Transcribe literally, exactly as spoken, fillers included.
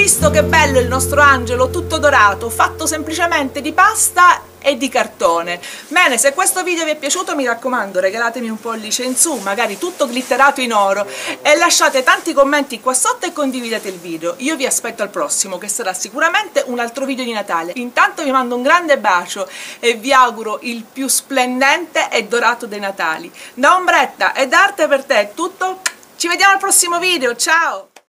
visto che bello il nostro angelo tutto dorato, fatto semplicemente di pasta e di cartone. Bene, se questo video vi è piaciuto mi raccomando regalatemi un pollice in su, magari tutto glitterato in oro, e lasciate tanti commenti qua sotto e condividete il video. Io vi aspetto al prossimo, che sarà sicuramente un altro video di Natale. Intanto vi mando un grande bacio e vi auguro il più splendente e dorato dei Natali. Da Ombretta e da Arte per te è tutto, ci vediamo al prossimo video, ciao!